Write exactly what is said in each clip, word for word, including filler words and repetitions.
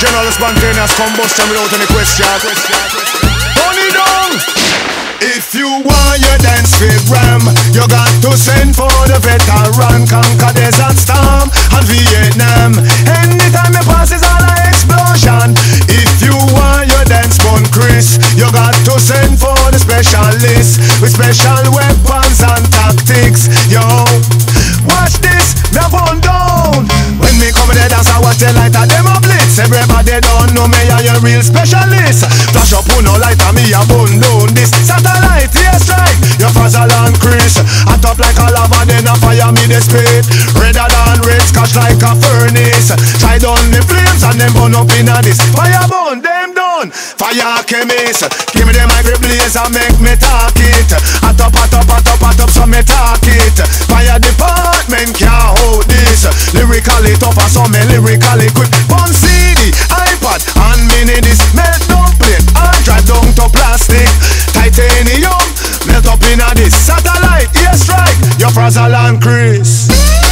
General spontaneous combustion without any question. Turn it down. If you want your dance with Ram, you got to send for the veteran. Conquer Desert Storm and Vietnam. Anytime you pass is all an explosion. If you want your dance bun Chris, you got to send for the specialist with special weapons and tactics. Yo, watch this, me bun down. When me come to the dance, I watch the light and them a blitz. Everybody don't know me, I a real specialist. Flash up on no light and me a bun down this satellite, yes right. Your Fazzle and Chris, I top like a lava, then a fire me the spit. Redder than red, scotch like a furnace. Try down the flames and them burn up in a this. Fire burn, them done. Fire chemist, give me the mic blaze and make me talk it. I top, I top, I top, I top, so me talk it. Fire department can't hold this. Lyrically tougher, so me lyrically quick. Bun C D, iPad and mini this. Melt down plate and drive down to plastic. Titanium, melt up in a this. Satellite, yes strike, your Fazzle and Chris.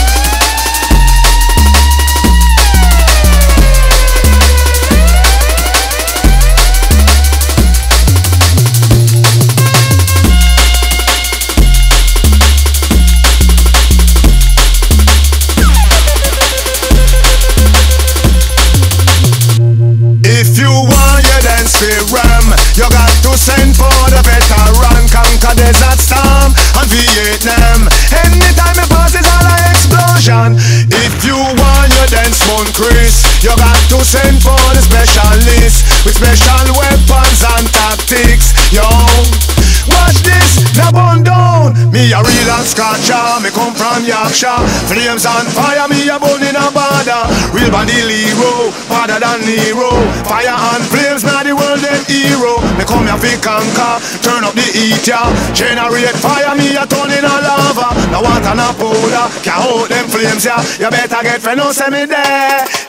If you want your dance with Ram, you got to send for the veteran. Conquer Desert Storm and Vietnam. Anytime you pass is all an explosion. If you want your dance bun Chris, you got to send for the specialist with special weapons and tactics. Yo, watch this, the bun down. Me a real and scotcher, me come from Yorkshire. Flames on fire, me a bun in a border. Real bandit hero, harder than Nero. Fire and flames, now the world them hero. Me come here fi conquer, turn up the heat ya. Generate fire, me a turn in a lava. No water, no powder, can't hold them flames ya. You better get friend, no say me there.